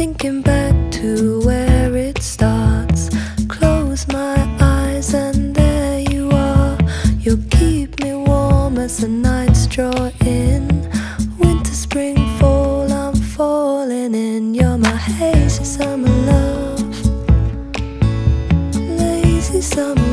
thinking back to where it starts. Close my eyes and there you are. You'll keep me warm as the nights draw in. Winter, spring, fall, I'm falling in. You're my hazy summer love, lazy summer